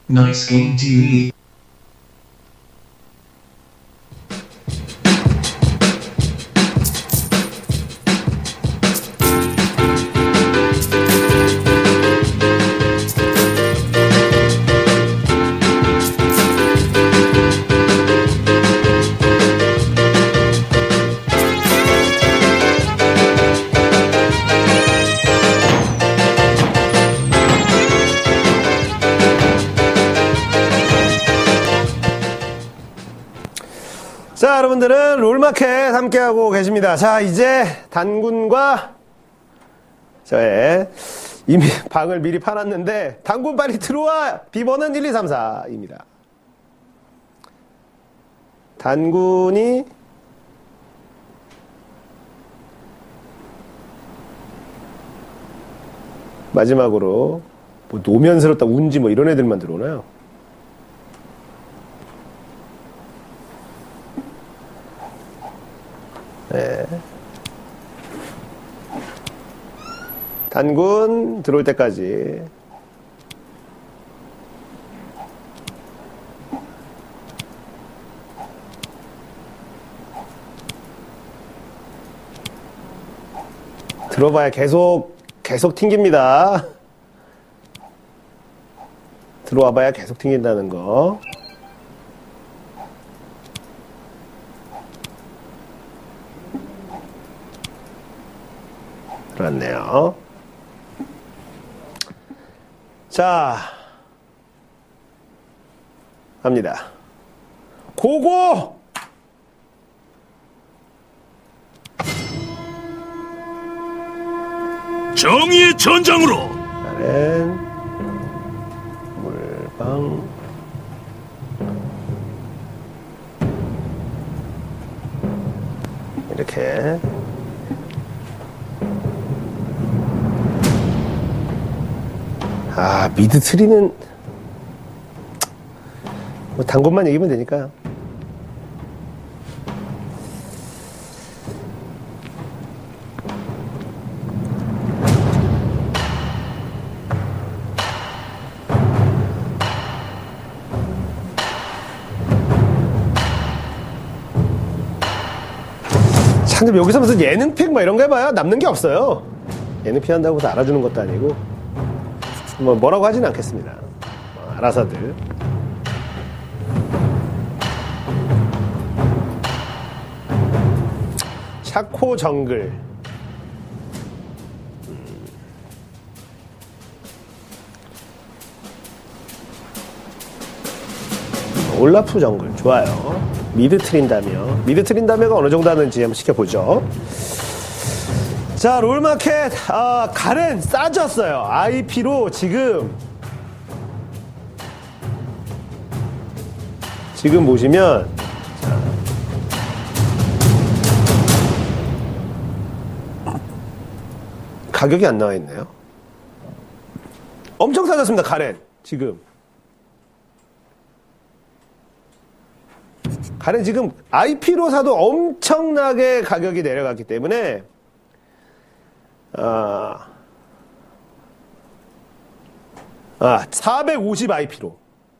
Nice game TV. 자, 여러분들은 롤마켓 함께하고 계십니다. 자, 이제 단군과 저의 이미 방을 미리 팔았는데 단군 빨리 들어와! 비번은 1, 2, 3, 4입니다. 단군이 마지막으로 뭐 노면스럽다, 운지 뭐 이런 애들만 들어오나요? 네. 단군 들어올 때까지 들어봐야 계속 튕깁니다. 들어와봐야 계속 튕긴다는 거. 들어왔네요. 자, 갑니다. 고고! 정의의 전장으로! 나는 물방 이렇게 미드 트리는 뭐 단군만 얘기하면 되니까. 참, 여기서 무슨 예능팩 막 이런 거 해봐야 남는 게 없어요. 예능 피한다고 다 알아주는 것도 아니고 뭐라고 하진 않겠습니다. 알아서들. 샤코 정글. 올라프 정글 좋아요. 미드 트린다며가 어느 정도 하는지 한번 시켜보죠. 자, 롤마켓 가렌 싸졌어요. IP로 지금 보시면 가격이 안 나와 있네요. 엄청 싸졌습니다. 가렌 지금 IP로 사도 엄청나게 가격이 내려갔기 때문에 450 IP로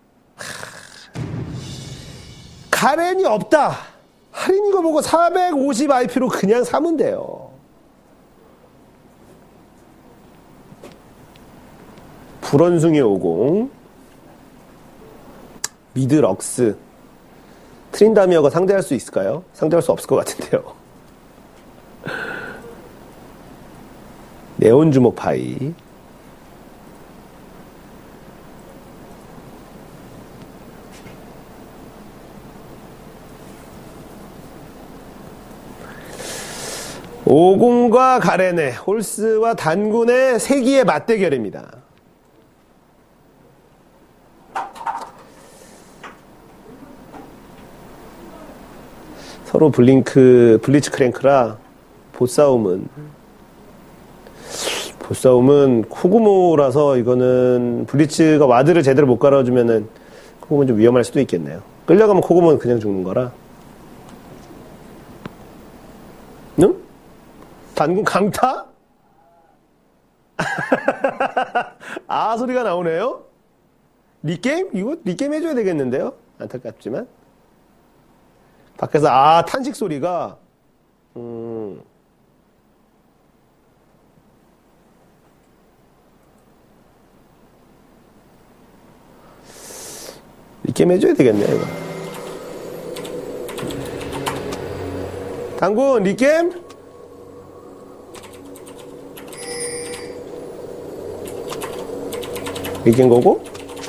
가렌이 없다. 할인 이거 보고 450 IP로 그냥 사면 돼요. 불원숭이 50 미드 럭스 트린다미어가 상대할 수 있을까요? 상대할 수 없을 것 같은데요. 네온 주먹 파이 오공과 가렌의 홀스와 단군의 세기의 맞대결입니다. 서로 블리츠 크랭크라 보싸움은 코구모라서 이거는 블리츠가 와드를 제대로 못 깔아주면은 코구모는 좀 위험할 수도 있겠네요. 끌려가면 코구모는 그냥 죽는 거라. 응? 단군 강타? 아 소리가 나오네요. 리게임? 이거 리게임 해줘야 되겠는데요? 안타깝지만. 밖에서, 탄식 소리가, 리게임 해줘야 되겠네요, 이거. 당군, 리게임? 리게임 거고?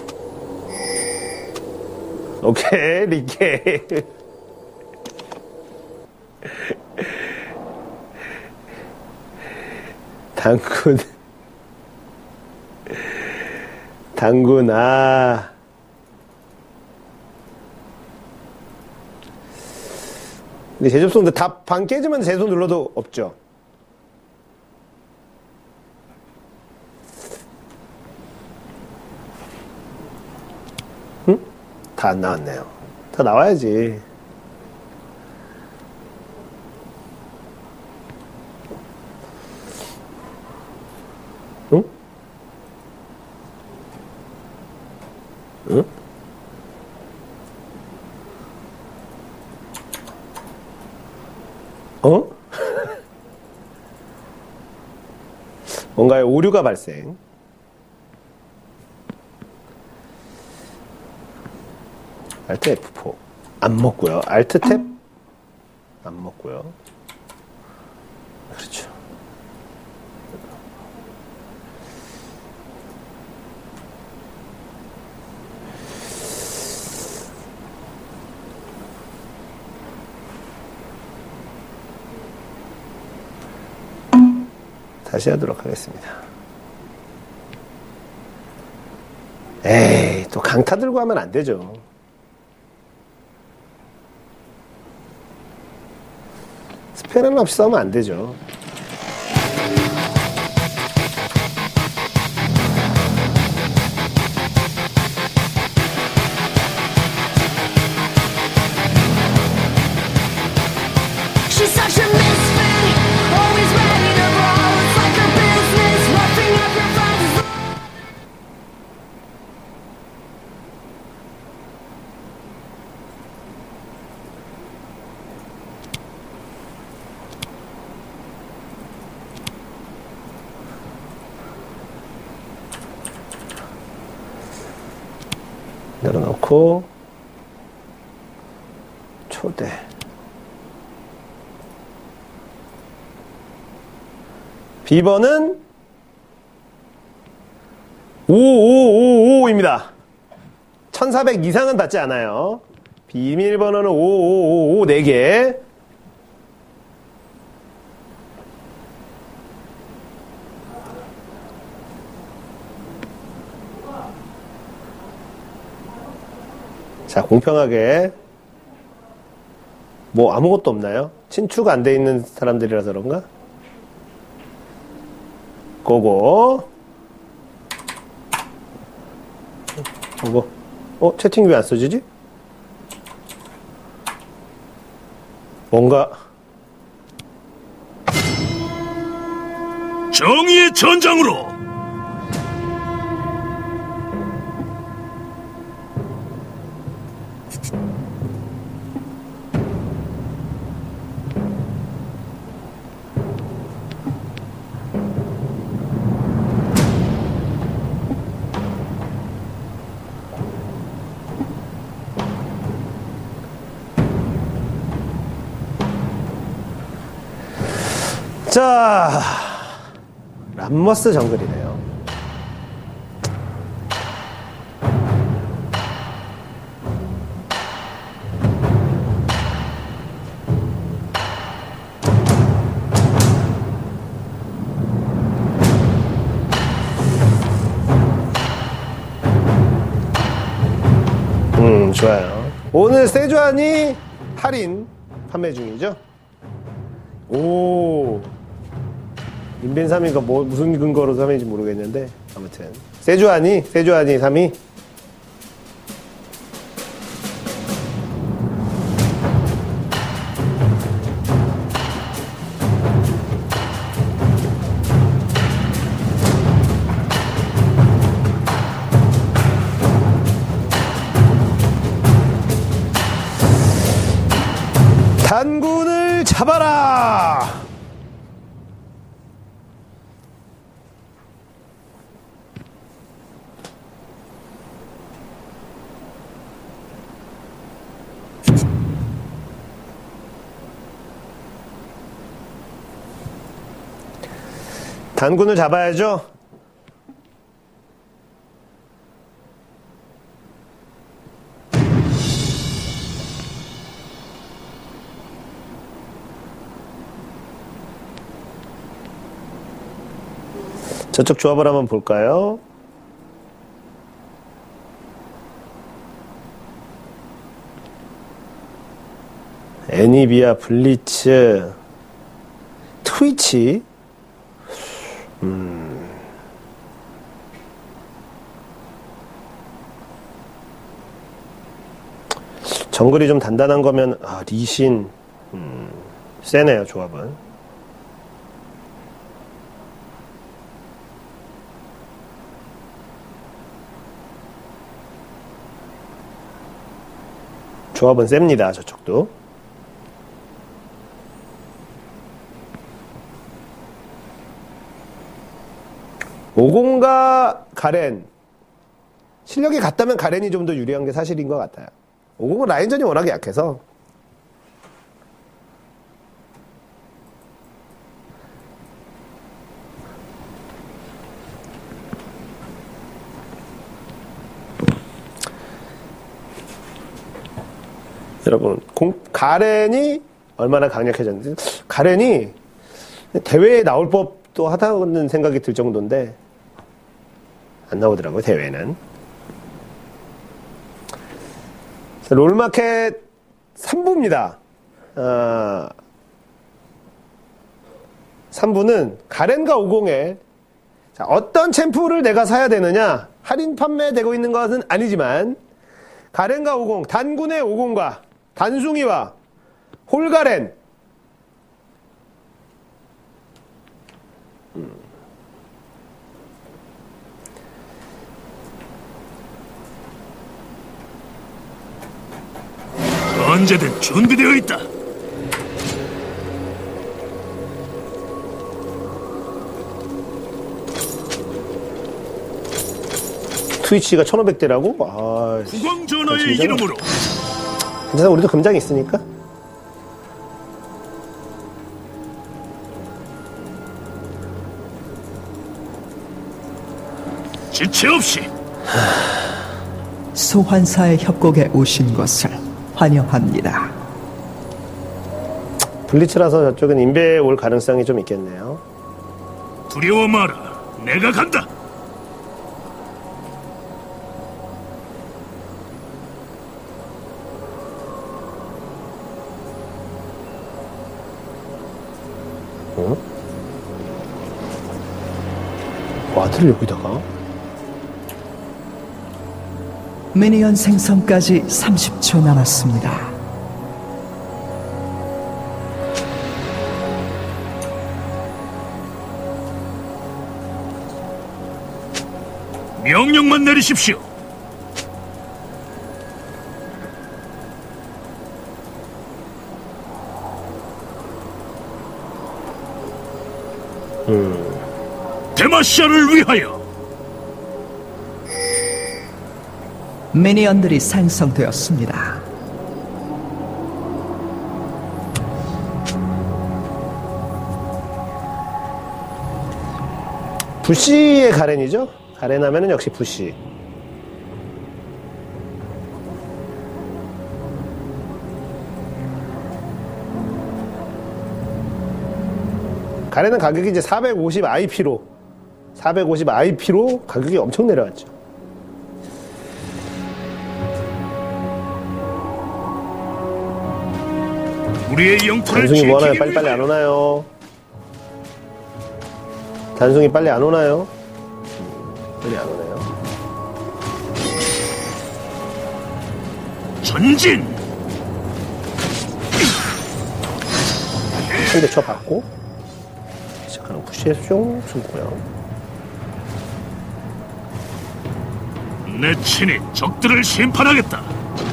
오케이, 리게임. 당군. 당군, 근데 재접속인데 다 방 깨지면 재손 눌러도 없죠. 응? 다 안 나왔네요. 다 나와야지. 응? 응? 뭔가의 오류가 발생. Alt F4 안 먹고요. Alt 탭 안 먹고요. 그렇죠. 다시 하도록 하겠습니다. 에이, 또 강타 들고 하면 안 되죠. 스페는 없이 싸우면 안 되죠. She's such a misfit, always ready to roll. It's like her business, roughing up your friends. 내려놓고 초대. 비번은 5555입니다. 1400 이상은 받지 않아요. 비밀번호는 5555 4개. 자, 공평하게. 뭐 아무것도 없나요? 친추가 안 돼 있는 사람들이라서 그런가? 고고. 채팅 왜 안 써지지? 뭔가. 정의의 전장으로. 자, 람머스 정글이네요. 좋아요. 오늘 세주안이 할인 판매 중이죠? 오. 인벤 3위가 무슨 근거로 3위인지 모르겠는데, 아무튼. 세주안이 3위. 단군을 잡아야죠. 저쪽 조합을 한번 볼까요? 애니비아, 블리츠, 트위치. 정글이 좀 단단한 거면 리신 세네요 조합은. 조합은 셉니다 저쪽도. 오공과 가렌 실력이 같다면 가렌이 좀 더 유리한 게 사실인 것 같아요. 오공은 라인전이 워낙에 약해서. 여러분 가렌이 얼마나 강력해졌는지. 가렌이 대회에 나올 법도 하다는 생각이 들 정도인데 안 나오더라고요 대회는. 롤마켓 3부입니다. 3부는 가렌과 50에 어떤 챔프를 내가 사야 되느냐, 할인 판매되고 있는 것은 아니지만 가렌과 50, 단군의 50과 단숭이와 홀가렌, 언제든 준비되어 있다. 트위치가 1500대라고? 국왕 전하의 이름으로. 괜찮아, 우리도 금장이 있으니까. 지체 없이. 소환사의 협곡에 오신 것을 환영합니다. 블리츠라서 저쪽은 인베에 올 가능성이 좀 있겠네요. 두려워 마라. 내가 간다. 어? 와드를 여기다가? 미니언 생성까지 30초 남았습니다. 명령만 내리십시오. 데마시아를 위하여. 미니언들이 생성되었습니다. 부시의 가렌이죠? 가렌 하면은 역시 부시. 가렌은 가격이 이제 450 IP로 가격이 엄청 내려왔죠. 우리의 영토를 단숭이 뭐 하나요? 지키기 빨리빨리 위하여. 안 오나요? 단숭이 빨리 안 오나요? 빨리 안 오네요. 전진. 한 대 쳐받고 시작하는 푸시에 뿅 숨고요. 내 친히 적들을 심판하겠다.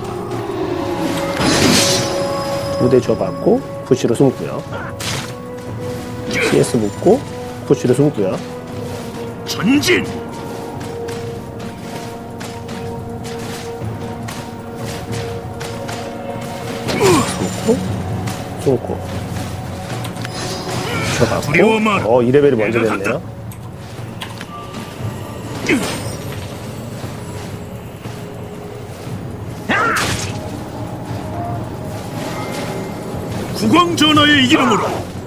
두 대 줘받고 푸시로 숨고요. CS 묶고 푸시로 숨고요. 전진. 숨고 줘받고. 두려워 마라. 2레벨이 먼저 내가 됐네요. 간다. 국왕전하의 이름으로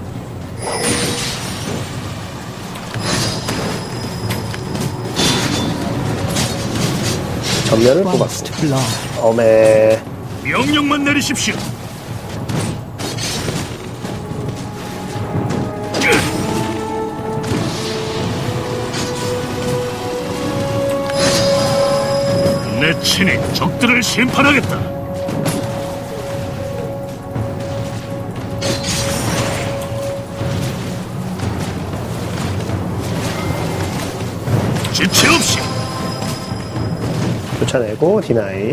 전면을 뽑았어. First blood. 어메. 명령만 내리십시오. 내 친히 적들을 심판하겠다. 지체 없이 쫓아내고 디나이.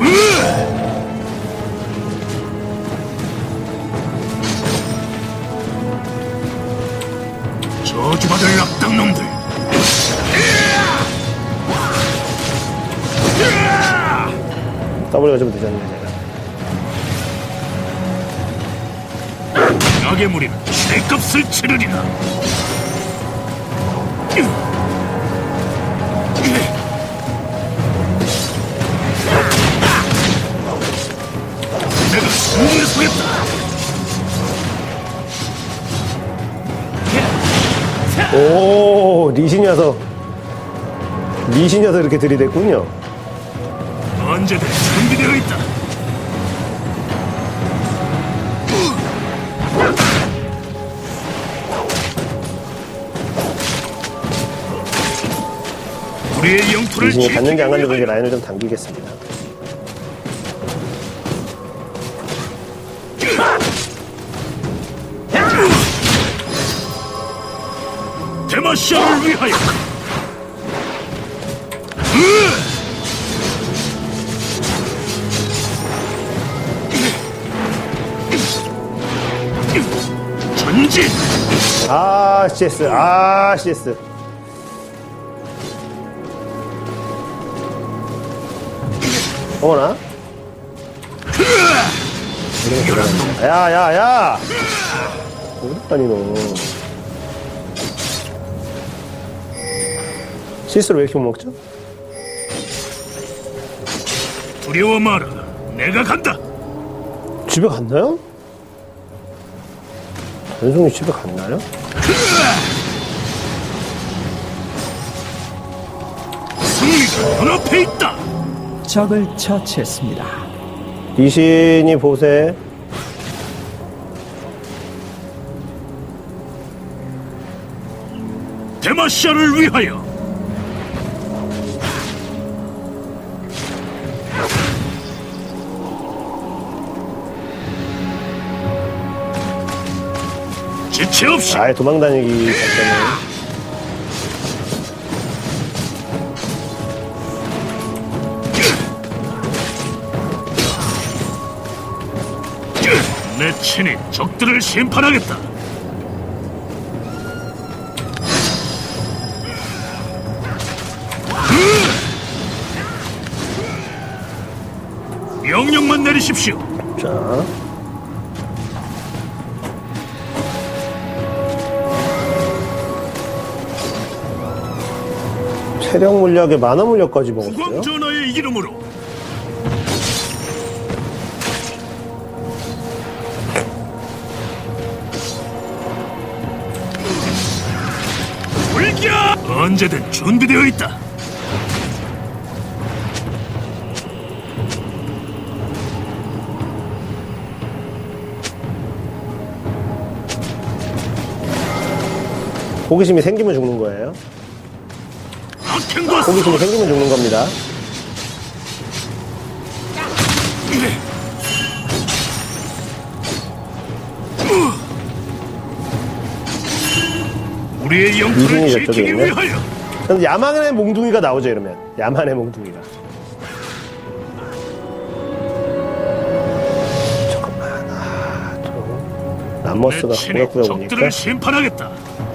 저주받을 악당놈들. W가 좀 늦었네 제가. 악의 무리는 내 값을 치르리라. 내가 승리를 소했다. 오, 리신이어서 이렇게 들이댔군요. 언제든 준비되어 있다. 우리의 영토를 리신이 갔는지 안 갔는지 지키기 모르게 위하여 라인을 좀 당기겠습니다. 데마시아를 위하여. 전진. 아, CS. 아, CS. 어머나? 야, 야, 야! 어디까니, 너. CS를 왜 이렇게 못 먹죠? 두려워 마라. 내가 간다. 집에 갔나요? 연송이 집에 갔나요? 승리가 눈앞에 있다. 적을 처치했습니다. 리신이 보세. 데마시아를 위하여. 지체 없이. 아예 도망다니기 작전을. 내 친히 적들을 심판하겠다. 명령만 내리십시오. 자. 체력 물약에 만화 물약까지 먹었어요? 국왕전하의 이름으로. 불겨! 언제든 준비되어 있다. 호기심이 생기면 죽는 거예요. 악행과 호기심이 생기면 죽는 겁니다. 우리의 영토를 이승이 저쪽에 지키기 있네. 위하여. 근데 야만의 몽둥이가 나오죠, 이러면. 야만의 몽둥이가. 잠깐만, 람머스가 내 친히 꾸역꾸역 오니까. 적들을 심판하겠다.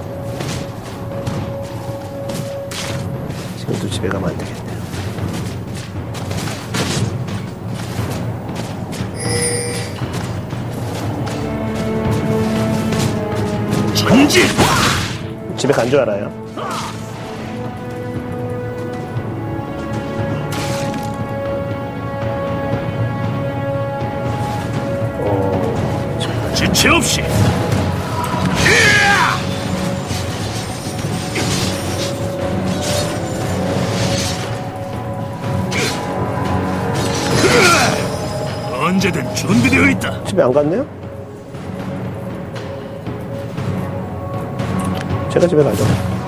지금도 집에 가면 안 되겠네요. 전진! 집에 간 줄 알아요. 지체 없이. 언제든 준비되어 있다. 집에 안 갔네요? 제가 집에 가죠.